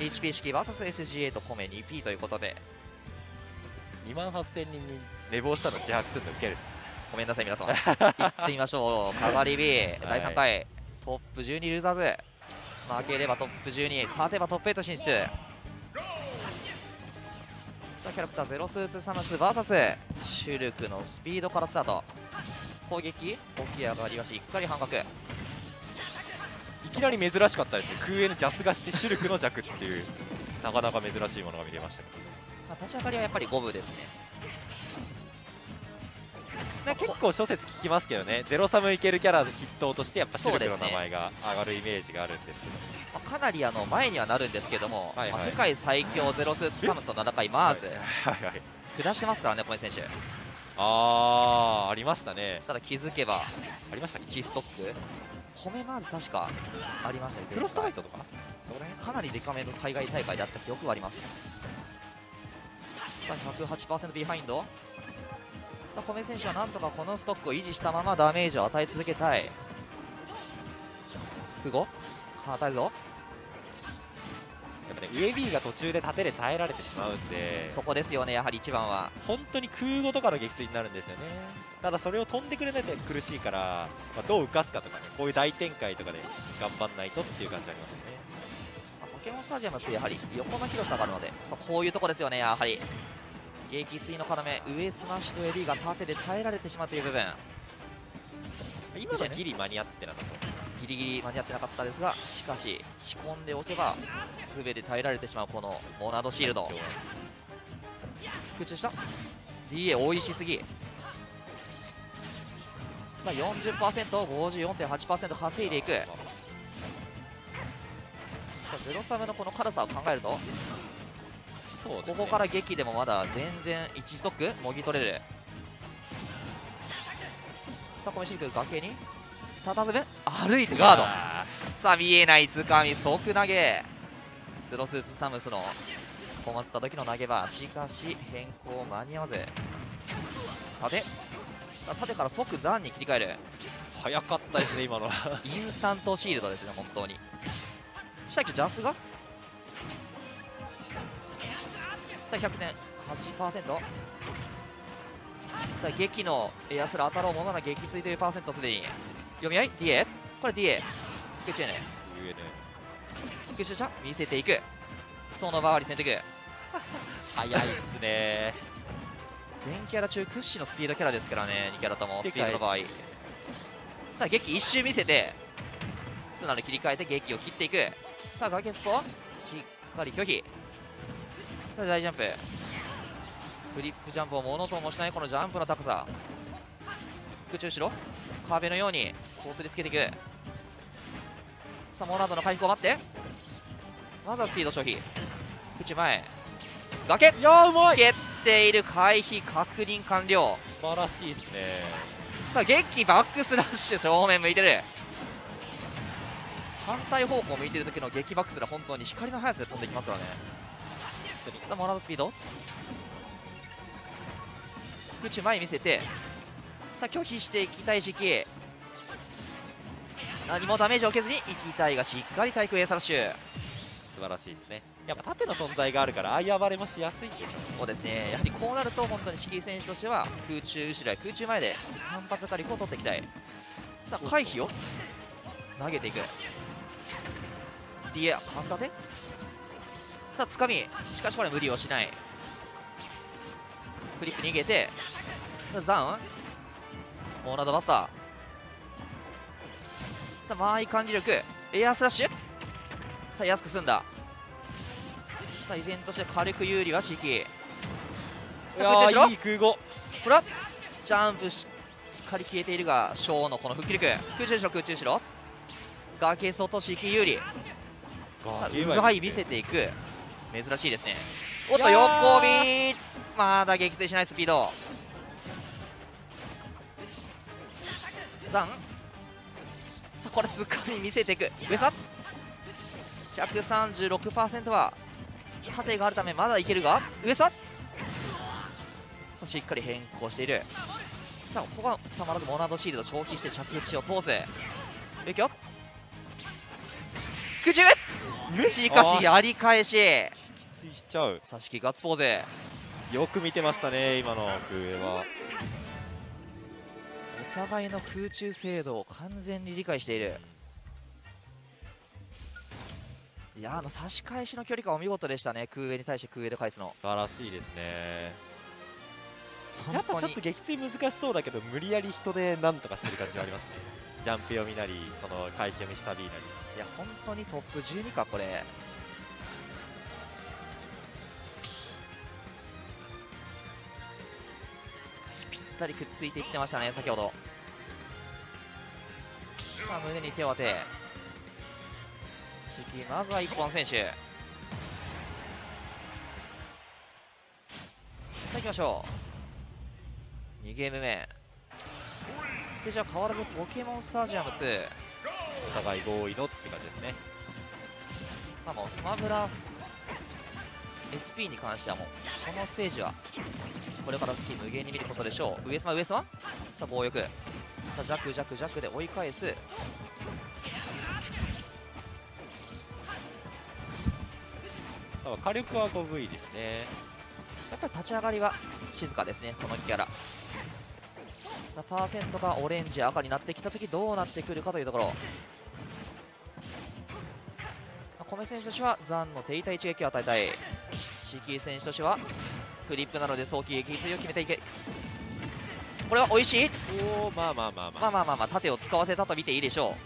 HP 式 VSSGA とコメ 2P ということで、 28000人に寝坊したの自白するの受ける。 ごめんなさい皆様。行ってみましょう。カガリ B 第3回トップ12ルーザーズ、負ければトップ12、勝てばトップ8進出。さあキャラクターゼロスーツサムス VS シュルクのスピードからスタート。攻撃起き上がりはしっかり半角。 いきなり珍しかったですね。空へのジャスがしてシュルクの弱っていうなかなか珍しいものが見れました。 まあ立ち上がりはやっぱり五分ですね。 結構諸説聞きますけどね、ゼロサムいけるキャラ筆頭としてやっぱシルクの名前が上がるイメージがあるんですけど、 まあ、かなり前にはなるんですけども、 はいはい、 まあ世界最強ゼロスーツサムスと戦いマーズ、 はいはい、 下してますからね、小根選手。 ありましたね。 ただ気づけばありましたっけ、 1ストック褒めマーズ確かありましたね。 クロストライトとかそこらかなりデカめの海外大会であった記憶があります。さあ 108% ビハインド。さあ小目選手はなんとかこのストックを維持したままダメージを与え続けたい。フゴ当たるぞ。 やっぱね、上 B が途中で縦で耐えられてしまうんで、 そこですよね、やはり一番は。 本当に空語とかの撃墜になるんですよね。ただそれを飛んでくれないと苦しいから、まあ、どう浮かすかとかね、こういう大展開とかで頑張んないとっていう感じありますよね。 ポケモンスタジアムってやはり横の広さがあるので、そうこういうとこですよね、やはり撃墜の要、上スマッシュとエビが縦で耐えられてしまうという部分。 今はギリ間に合ってなさそう。 ギリギリ間に合ってなかったですが、しかし仕込んでおけば全て耐えられてしまうこのモナドシールド。空中した DA 多いしすぎ。さあ 40%54.8% 稼いでいく。さあゼロサムのこの軽さを考えると、 そうですね、 ここから撃でもまだ全然1ストックもぎ取れる。さあコメシルク崖に佇む歩いてガード。さあ見えないつかみ即投げ。ゼロスーツサムスの困った時の投げ場、しかし変更間に合わず縦から即ザンに切り替える。 早かったですね今のはインスタントシールドですね本当に。したっけジャスがさあ 100.8%。 さあ撃のエアスラ当たろうものなら撃墜というパーセントすでに読み合い DA これ DA 復中ね復習者見せていく。その場合選択早いっすね全キャラ中屈指のスピードキャラですからね、2キャラともスピードの場合。さあ撃一周見せて素直に切り替えて撃を切っていく。さあ崖スポしっかり拒否。さあ大ジャンプフリップジャンプをものともしないこのジャンプの高さ。空中後ろ壁のようにこすりつけていく。さあモナードの回復を待って、まずはスピード消費。空中前崖、 いやーうまい、 蹴っている、回避確認完了。 素晴らしいですね。 さあ撃バックスラッシュ正面向いてる。反対方向向いてる時の撃バックスラ本当に光の速さで飛んできますからね。さあモナードスピード空中前見せて、さあ拒否していきたい時期、何もダメージを受けずに行きたいがしっかり対空エースラッシュ。 素晴らしいですね。やっぱ縦の存在があるからああいう暴れもしやすいんですよ。 そうですね、やはりこうなると本当に敷居選手としては空中後ろや空中前で反発火力を取っていきたい。さあ回避を投げていく DA パス立て。さあつかみ、しかしこれ無理をしない。フリップ逃げてザンモーナードバスター。さあ間合い感じ力エアスラッシュ。さあ安く済んだ。さあ依然として軽く有利は CK。 さあ空中後ろいい空語、 これはジャンプしっかり消えているがショーのこの復帰力。空中後ろ空中後ろ崖外 CK 有利。さあうまい見せていく。珍しいですね。おっと横ビまだ撃墜しないスピード。ザンさあこれつかみ見せていく。上さ 136% は縦があるためまだいけるが上さあしっかり変更している。さあここはたまらずモナードシールド消費して着地を通す。上京空中しかしやり返し、 きついしちゃう。 佐敷ガッツポーズ。 よく見てましたね今の空上は。 お互いの空中精度を完全に理解している。いや、差し返しの距離感お見事でしたね。空上に対して空上で返すの素晴らしいですね。やっぱちょっと撃墜難しそうだけど無理やり人でなんとかしてる感じはありますね。ジャンプ読みなりその回避読みしたりなり。 いや本当にトップ12かこれ。ぴったりくっついていってましたね先ほど。さあ胸に手を当て、まずは1本選手。さあ行きましょう。2ゲーム目ステージは変わらずポケモンスタジアム2。 お互い合意のって感じですね。 まあもうスマブラ SP に関してはもうこのステージはこれから先無限に見ることでしょう。上様さあ暴力、さあ弱弱弱で追い返す。 火力は 5V ですね。 やっぱり立ち上がりは静かですねこのキャラ。パーセントがオレンジ赤になってきた時どうなってくるかというところ。米選手としては残の手痛い一撃を与えたい。シキ選手としてはフリップなので早期撃墜を決めていく。これは美味しい。 おお、まあ盾を使わせたと見ていいでしょ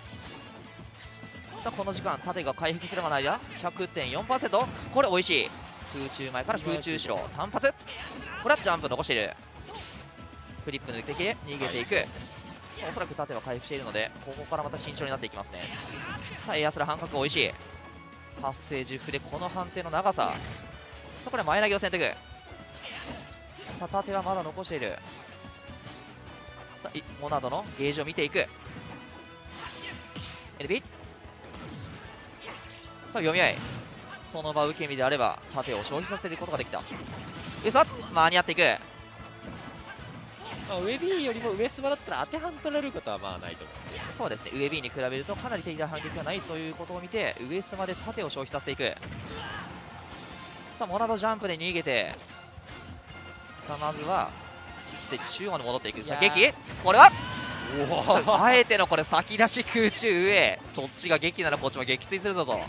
う。さあこの時間盾が回復すればないや 100.4%。 これ美味しい。空中前から空中後ろ単発。これはジャンプ残している。フリップ抜いて逃げていく。おそらく盾は回復しているのでここからまた慎重になっていきますね。さあエアスラ半角美味しい。発生10歩でこの判定の長さ。さあこれ前投げを選択。さあ盾はまだ残している。さあモナドのゲージを見ていく。 LB さあ読み合い。その場受け身であれば盾を消費させることができた。さあ間に合っていく。 上 B よりも上スマだったら当てはん取れることはまあないと思うので。 そうですね、上 B に比べるとかなり手痛い反撃がないということを見て上スマで盾を消費させていく。さあモナドジャンプで逃げて、さあまずはステージ中央に戻っていく。さあ撃、これはあえてのこれ先出し空中上。そっちが撃ならこっちも撃墜するぞと。さ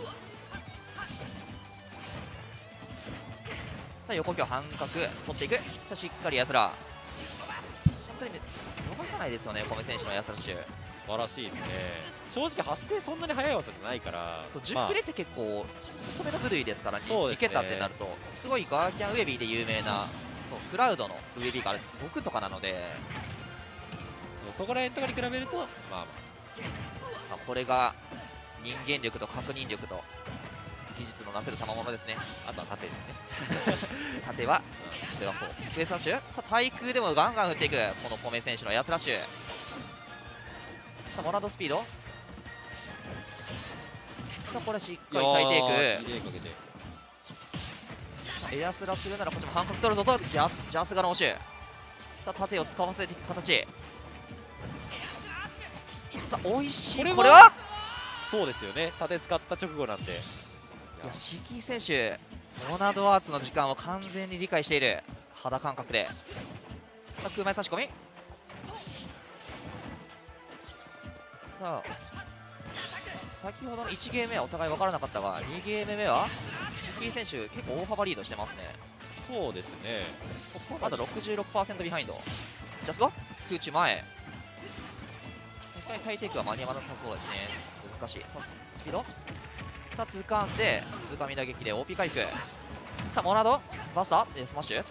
あ横強半角取っていく。さあしっかりやつら本当に逃さないですよね米選手のやつらしゅ。 素晴らしいですね。正直発生そんなに速い技じゃないから。 そう10フレって結構細めの部類ですから 2 桁ってなるとすごいガーキャンウェビーで有名なそうクラウドのウェビーがあれ6とかなので、 そこら辺とかに比べるとこれが人間力と確認力と技術のなせる賜物ですね。 あとは盾ですね。 盾はそれはそう上スラッシュ。さあ対空でもガンガン振っていくこの米選手のエアスラッシュ。さあモナドスピード。さあこれしっかり咲いていく。エアスラするならこっちも半角取るぞとジャスガの応酬。さあ盾を使わせていく形。さあ美味しい。これはそうですよね、盾使った直後なんで。 いやシキ選手モナドアーツの時間を完全に理解している。肌感覚でさあ空前差し込み。さあ先ほどの1ゲーム目はお互い分からなかったが2ゲーム目はシキ選手結構大幅リードしてますね。 そうですね。 トップまだ 66% ビハインド。ジャスゴ空中前。実際再テイクは間に合わなさそうですね。難しい。さあスピード。さあ掴んで掴み打撃で OP 回復。さあモナドバスタースマッシュ。さ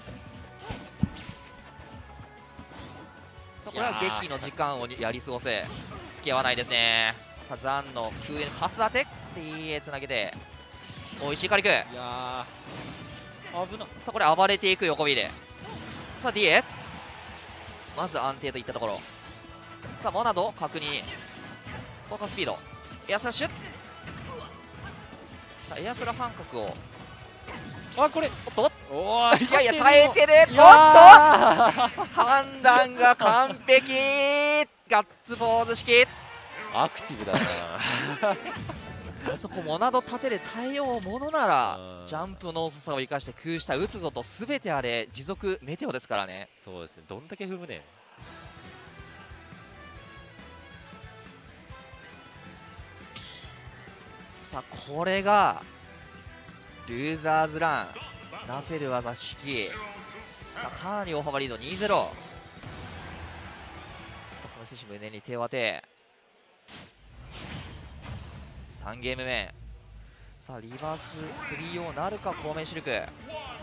あこれは撃の時間をやり過ごす。付き合わないですね。さあザンの空へのパス当て DA つなげて美味しい火力。いや危な。 さあこれ暴れていく横 B で。さあ DA まず安定といったところ。さあモナド確認フォーカススピードエアスラッシュ。さあエアスラ半角をこれおっとおーいやいや耐えてる。おっと判断が完璧。ガッツポーズ式。 アクティブだなあそこモナド盾で耐えようものならうんジャンプの遅さを生かして空下打つぞと、全てあれ持続メテオですからね。 そうですね、どんだけ踏むねん。 さあこれがルーザーズラン出せる技式。さあかなり大幅リード 2-0。この選手胸に手を当て3ゲーム目。さあリバース 3-0 なるか孔明シルク。さ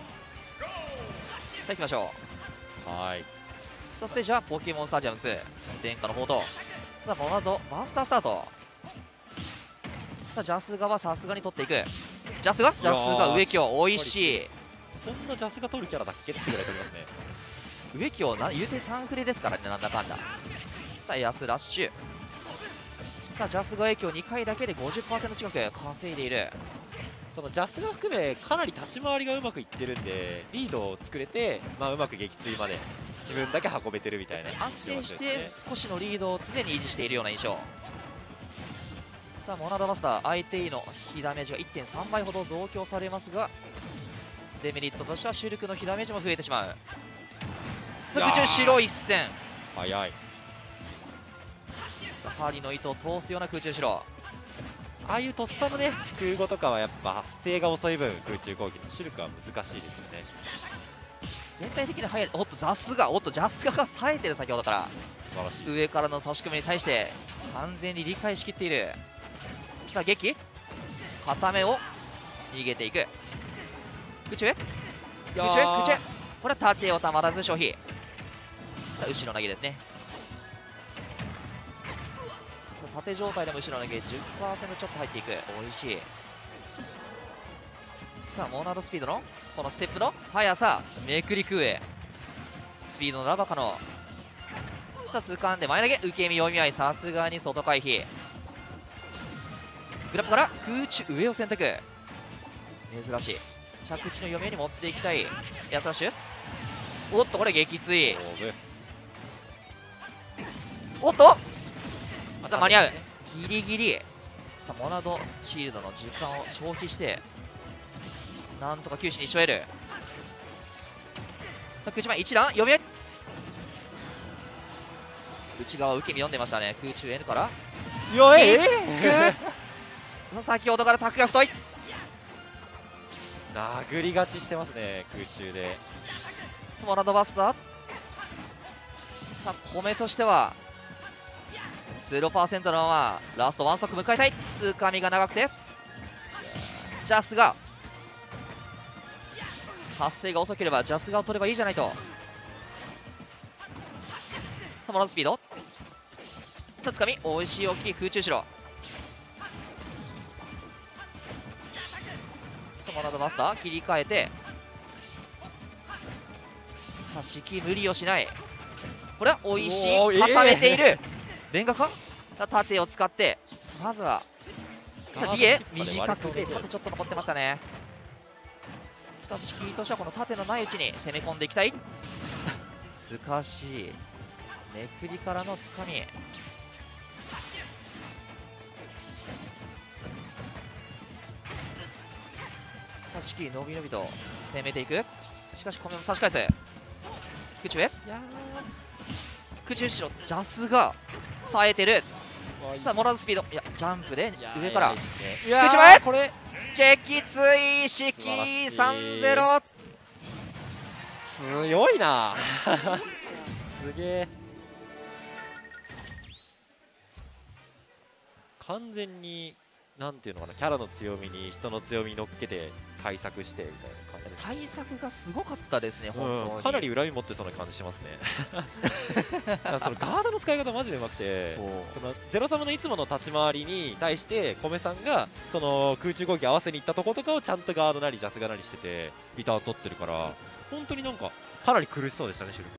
あ行きましょう。 はい。 さあステージはポケモンスタジアム2殿下の宝刀。さあモナドバースタースタート。さあジャスガはさすがに取っていく。ジャスが植木をおいしい。 そんなジャスが取るキャラだっけってぐらい取りますね。 植木を言うて3フレですからね、なんだかんだ。さあエアスラッシュ。さあジャスが影響2回だけで 50% 近く稼いでいる。 そのジャスが含めかなり立ち回りがうまくいってるんで、リードを作れて、まあ、うまく撃墜まで自分だけ運べてるみたいな、 安定して少しのリードを常に維持しているような印象。さあモナドバスター相手への被ダメージが 1.3 倍ほど増強されますが、デメリットとしてはシュルクの被ダメージも増えてしまう。空中白一戦。 早い。 針の糸を通すような空中白。 ああいうとっさのね空語とかはやっぱ発生が遅い分空中攻撃のシルクは難しいですよね。 全体的に速い。おっとジャスガが冴えてる。先ほどから素晴らしい。 上からの差し込みに対して完全に理解しきっている。さあ撃固めを逃げていく。空中これは縦をたまらず消費。後ろ投げですね。縦状態でも後ろ投げ 10% ちょっと入っていく。おいしい。さあモーナードスピードのこのステップの速さ、めくり空へスピードのラバカの。さあ掴んで前投げ、受け身読み合い、さすがに外回避。グラップから空中上を選択。珍しい。着地の読みに持っていきたい。エアスラッシュ。おっとこれ撃墜。おっとまた間に合う。ギリギリ。さあモナドシールドの時間を消費してなんとか九死に一生得る。さあ空中前一段読み合い。内側受け身読んでましたね。空中 N からよ先ほどからタックが太い。 殴り勝ちしてますね空中で。 モナドバスター。さあ米としては 0% のままラストワンストック迎えたい。つかみが長くてジャスが発生が遅ければジャスがを取ればいいじゃないと。さあモナドスピード。さあつかみおいしい大きい空中後ろ。さあモナドマスター切り替えて、さあ式無理をしない。これはおいしい固めている。レンガか。さあ縦を使ってまずはさあ DA 短くて縦ちょっと残ってましたね。さあ敷居としてはこの縦のないうちに攻め込んでいきたい。すかしいめくりからのつかみ。さあ敷居伸び伸びと攻めていく。しかし米も差し返す。空中へ空中後ろジャスが冴えてる。さあモラドスピード、いやジャンプで上から空中前これ撃墜式 3-0。 強いなすげえ。完全になんていうのかな、キャラの強みに人の強み乗っけて対策してみたいな感じです。 対策がすごかったですね、本当に。 かなり恨み持ってそうな感じしますね。そのガードの使い方マジでうまくて、そのゼロサムのいつもの立ち回りに対して米さんがその空中攻撃合わせにいったとことかをちゃんとガードなりジャスガなりしててリターン取ってるから、本当になんかかなり苦しそうでしたね、シュルク。